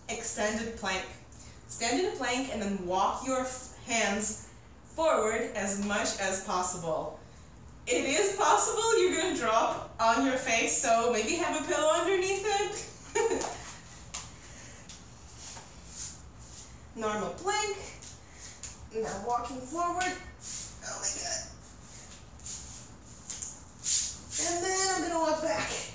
extended plank. Stand in a plank and then walk your hands forward as much as possible. It is possible you're going to drop on your face, so maybe have a pillow underneath it. Normal plank. Now walking forward. Oh my god. And then I'm going to walk back.